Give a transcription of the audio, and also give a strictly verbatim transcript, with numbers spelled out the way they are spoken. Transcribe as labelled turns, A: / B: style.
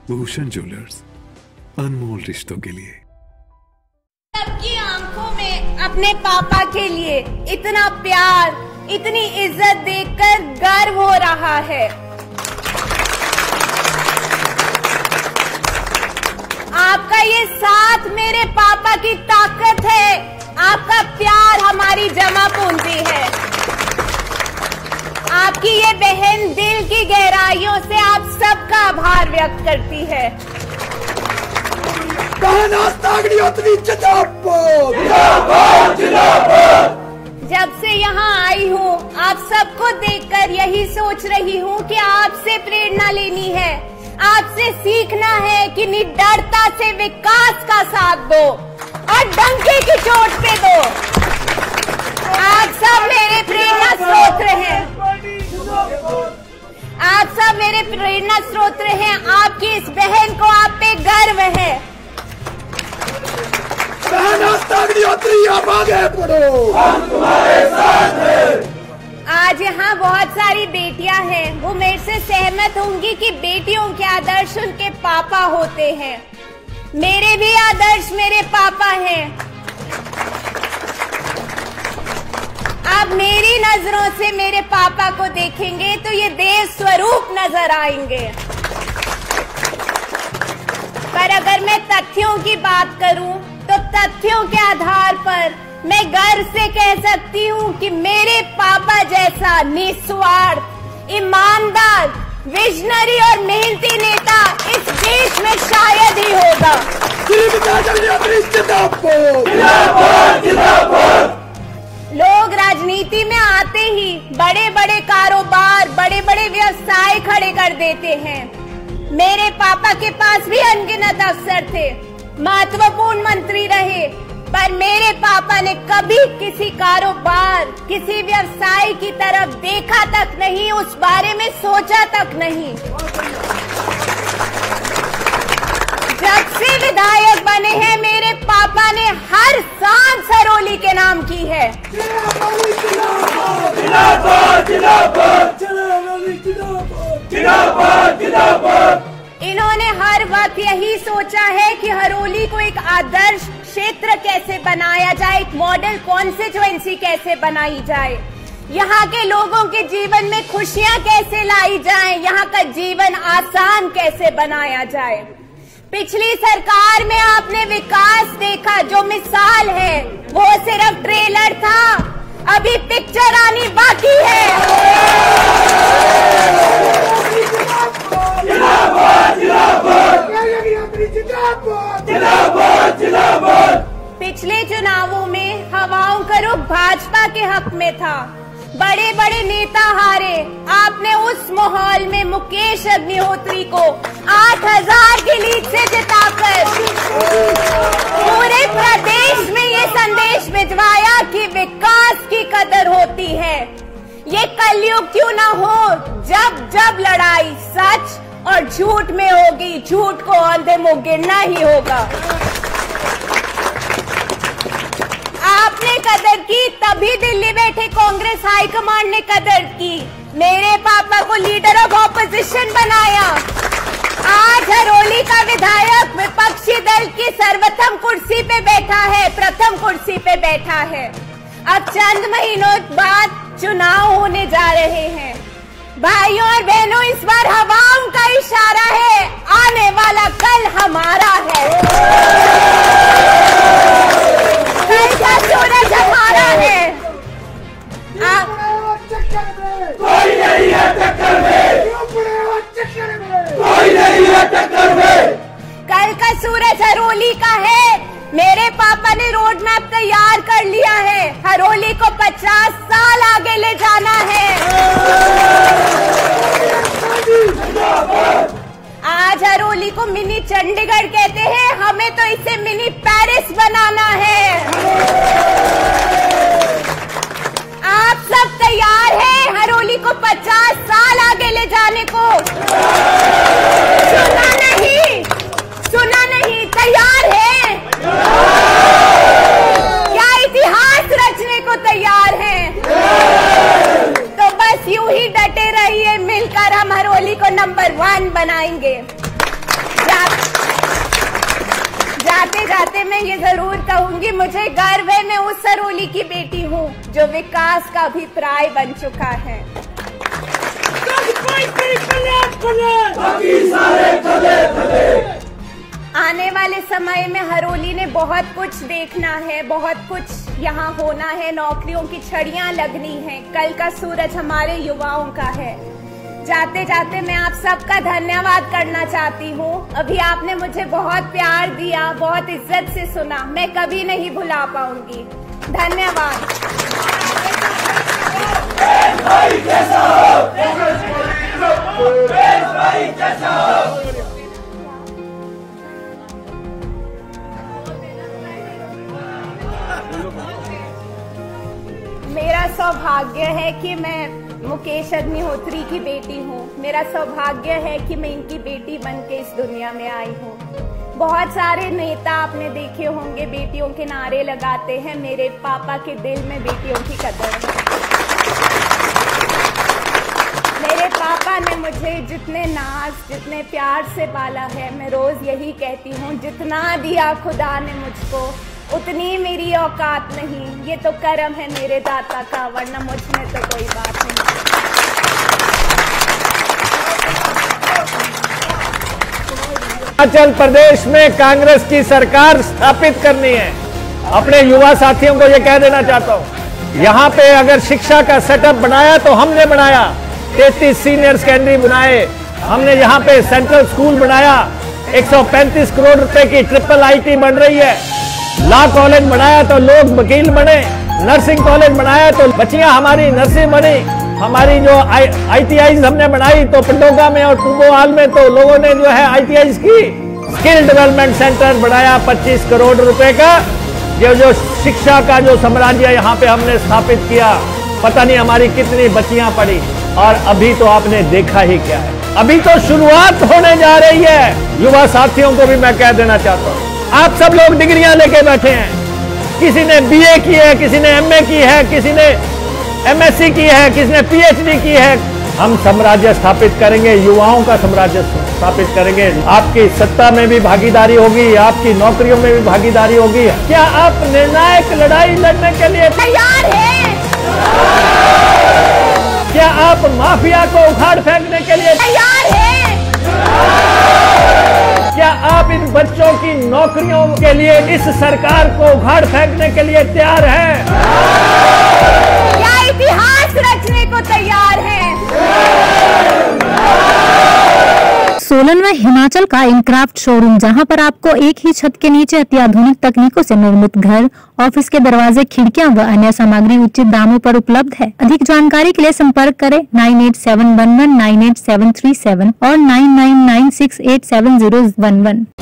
A: Bhushan jewellers, अनमोल रिश्तों के लिए।
B: सबकी आंखों में अपने पापा के लिए इतना प्यार, इतनी इज्जत देखकर गर्व हो रहा है। आपका ये साथ मेरे पापा की ताकत है, आपका प्यार हमारी जमा पूंजी है। आपकी ये बहन दिल की गहराइयों से आप सबका आभार व्यक्त करती है। जब से यहाँ आई हूँ आप सबको देखकर यही सोच रही हूँ कि आपसे प्रेरणा लेनी है, आपसे सीखना है कि निडरता से विकास का साथ दो और डंके की चोट पे दो। आप सब मेरे प्रेरणा स्रोत हैं, आप सब मेरे प्रेरणा स्रोत हैं। आपकी इस बहन को आप पे गर्व है।
C: हम तुम्हारे साथ हैं।
B: आज यहाँ बहुत सारी बेटियां हैं, वो मेरे से सहमत होंगी कि बेटियों के आदर्श उनके पापा होते हैं। मेरे भी आदर्श मेरे पापा हैं। आप मेरी नजरों से मेरे पापा को देखेंगे तो ये देव स्वरूप नजर आएंगे। पर अगर मैं तथ्यों की बात करूं तो तथ्यों के आधार पर मैं गर्व से कह सकती हूँ कि मेरे पापा जैसा निस्वार्थ, ईमानदार, विजनरी और मेहनती नेता इस देश में शायद ही होगा। लोग राजनीति में आते ही बड़े बड़े कारोबार, बड़े बड़े व्यवसाय खड़े कर देते हैं। मेरे पापा के पास भी अनगिनत अवसर थे, महत्वपूर्ण मंत्री रहे, पर मेरे पापा ने कभी किसी कारोबार, किसी व्यवसाय की तरफ देखा तक नहीं, उस बारे में सोचा तक नहीं। जब से विधायक बने हैं मेरे पापा ने हर सांस सरोली के नाम की है। इन्होंने हर वक्त यही सोचा है कि हरोली को एक आदर्श क्षेत्र कैसे बनाया जाए, एक मॉडल कॉन्स्टिट्यूएंसी कैसे बनाई जाए, यहाँ के लोगों के जीवन में खुशियाँ कैसे लाई जाएं, यहाँ का जीवन आसान कैसे बनाया जाए। पिछली सरकार में आपने विकास देखा, जो मिसाल है वो सिर्फ ट्रेलर था, अभी पिक्चर आनी बाकी है। पिछले चुनावों में हवाओं का रुख भाजपा के हक में था, बड़े बड़े नेता हारे। आपने उस माहौल में मुकेश अग्निहोत्री को आठ हजार की लीड से जिताकर पूरे प्रदेश में ये संदेश भिजवाया कि विकास की कदर होती है। ये कलयुग क्यों ना हो, जब जब लड़ाई सच और झूठ में होगी, झूठ को अंधे मुंह गिरना ही होगा। आपने कदर की, तभी दिल्ली बैठे कांग्रेस हाईकमांड ने कदर की, मेरे पापा को लीडर ऑफ ऑपोजिशन बनाया। आज हरोली का विधायक विपक्षी दल की सर्वप्रथम कुर्सी पे बैठा है, प्रथम कुर्सी पे बैठा है। अब चंद महीनों बाद चुनाव होने जा रहे हैं। भाइयों और बहनों, इस बार हवाओं का इशारा है, आने वाला कल हमारा है। कल का सूरज हमारा है। आप
C: कोई नहीं है टक्कर में, कोई नहीं है टक्कर में।
B: कल का सूरज हरोली का है। मेरे पापा ने रोड मैप तैयार कर लिया है, हरोली को पचास साल आगे ले जाना है। आज हरोली को मिनी चंडीगढ़ कहते हैं, हमें तो इसे मिनी पेरिस बनाना है। आप सब तैयार हैं हरोली को पचास साल आगे ले जाने को? सुना नहीं, सुना नहीं, तैयार है? क्या इतिहास रचने को तैयार हैं? तो बस यूं ही डटे रहिए, मिलकर हम हरोली को नंबर वन बनाएंगे। जाते मैं ये जरूर कहूंगी, मुझे गर्व है मैं उस सरोली की बेटी हूँ जो विकास का अभिप्राय बन चुका है। आने वाले समय में हरोली ने बहुत कुछ देखना है, बहुत कुछ यहाँ होना है, नौकरियों की छड़ियां लगनी है, कल का सूरज हमारे युवाओं का है। जाते जाते मैं आप सबका धन्यवाद करना चाहती हूँ। अभी आपने मुझे बहुत प्यार दिया, बहुत इज्जत से सुना, मैं कभी नहीं भुला पाऊंगी। धन्यवाद। मेरा सौभाग्य है कि मैं मुकेश अग्निहोत्री की बेटी हूँ। मेरा सौभाग्य है कि मैं इनकी बेटी बन के इस दुनिया में आई हूँ। बहुत सारे नेता आपने देखे होंगे बेटियों के नारे लगाते हैं, मेरे पापा के दिल में बेटियों की कदर है। मेरे पापा ने मुझे जितने नाज, जितने प्यार से पाला है, मैं रोज यही कहती हूँ, जितना दिया खुदा ने मुझको उतनी मेरी औकात नहीं, ये तो करम है मेरे दाता का, वरना मुझ में तो कोई बात नहीं।
D: हिमाचल प्रदेश में कांग्रेस की सरकार स्थापित करनी है। अपने युवा साथियों को यह कह देना चाहता हूं, यहाँ पे अगर शिक्षा का सेटअप बनाया तो हमने बनाया, तैंतीस सीनियर सेकेंडरी बनाए हमने, यहाँ पे सेंट्रल स्कूल बनाया, एक सौ पैंतीस करोड़ रुपए की ट्रिपल आईटी बन रही है, लॉ कॉलेज बनाया तो लोग वकील बने, नर्सिंग कॉलेज बनाया तो बच्चियां हमारी नर्सिंग बनी, हमारी जो आई टी आई हमने बनाई तो पंडोगा में और कुंभोहाल में तो लोगों ने जो है आई टी आई की। स्किल डेवलपमेंट सेंटर बनाया पच्चीस करोड़ रुपए का, जो जो शिक्षा का जो साम्राज्य यहाँ पे हमने स्थापित किया, पता नहीं हमारी कितनी बच्चियां पढ़ी। और अभी तो आपने देखा ही क्या है, अभी तो शुरुआत होने जा रही है। युवा साथियों को भी मैं कह देना चाहता हूँ, आप सब लोग डिग्रियां लेके बैठे हैं, किसी ने बी ए की है, किसी ने एम ए की है, किसी ने एम एस सी की है, किसी ने पी एच डी की है। हम साम्राज्य स्थापित करेंगे, युवाओं का साम्राज्य स्थापित करेंगे। आपकी सत्ता में भी भागीदारी होगी, आपकी नौकरियों में भी भागीदारी होगी। क्या आप निर्णायक लड़ाई लड़ने के लिए
B: तैयार हैं?
D: क्या आप माफिया को उखाड़ फेंकने के लिए
B: तैयार हैं?
D: क्या आप इन बच्चों की नौकरियों के लिए इस सरकार को उखाड़ फेंकने के लिए तैयार हैं?
B: क्या इतिहास रचने को तैयार हैं?
E: सोलन में हिमाचल का इनक्राफ्ट शोरूम, जहां पर आपको एक ही छत के नीचे अत्याधुनिक तकनीकों से निर्मित घर, ऑफिस के दरवाजे, खिड़कियां व अन्य सामग्री उचित दामों पर उपलब्ध है। अधिक जानकारी के लिए संपर्क करें nine eight seven one one nine eight seven three seven और nine nine nine six eight seven zero one one.